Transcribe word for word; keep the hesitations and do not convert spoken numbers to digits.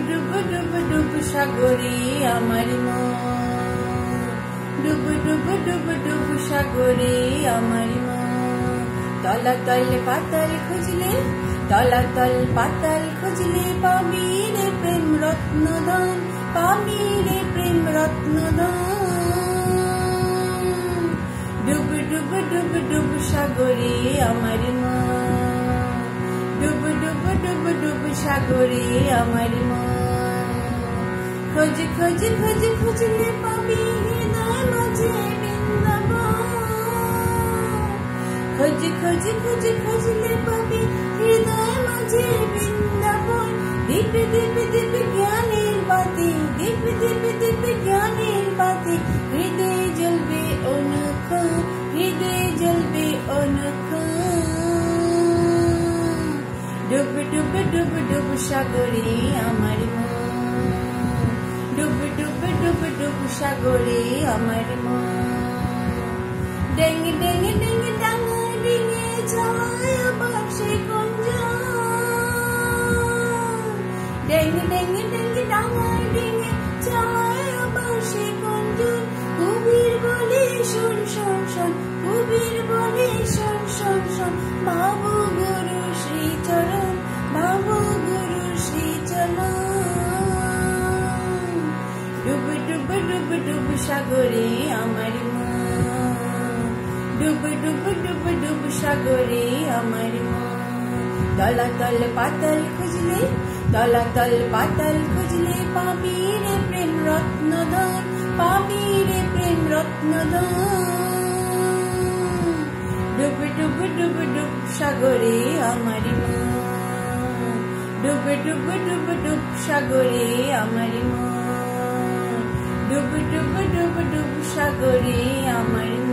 ডুব ডুব ডুব সাগরে আমার মন, ডুব ডুব ডুব ডুব সাগরে আমার মন। তলাতল পাতাল খুঁজলে, তলাতল পাতাল খুঁজলে পাবি রে প্রেম রত্নধন, পাবি রে প্রেম রত্নধন। ডুব ডুব ডুব ডুব সাগরে আমার মন, ডুব ডুব ডুব ডুব সাগরে আমার মন। খোঁজ খোঁজ খোঁজ খুঁজলে পাবি হৃদয় মাঝে বৃন্দাবন, খোঁজ খোঁজ খোঁজ খুঁজলে পাবি হৃদয় মাঝে বৃন্দাবন। দীপ দীপ দীপ জ্ঞানের বাতি, দীপ দীপ দীপ জ্ঞানের বাতি, হৃদয়ে জ্বলবে অনুক্ষণ, হৃদয়ে জ্বলবে অনুক্ষণ। ডুব ডুব ডুব ডুব সাগরে আমার মন, ডুব ডুব ডুব ডুব সাগরে আমার মন। ডেং ডেং ডেং ডাঙা ডিঙে ছয় বাক্সে কুঞ্জ, ডেং ডেং ডেং ডাঙা ডিঙে ছয় বাক্সে কুঞ্জ। কবির বলে শোন শোন শোন, কবির বলে শোন শোন শোন। ভাবু গুরু শ্রী চরণ, ভাবু গুরু শ্রী চরণ। ডুব ডুব ডুব ডুব সাগরে আমার মন, ডুব ডুব ডুব ডুব সাগরে আমার মন। তলাতল পাতাল খুঁজলে, তলাতল পাতাল খুঁজলে পাবি রে প্রেম রত্নধন, পাবি রে প্রেম রত্নধন। ডুব ডুব ডুব ডুব সাগরে আমার মন, ডুব ডুব ডুব ডুব সাগরে আমার মন, ডুব ডুব ডুব ডুব সাগরে আমার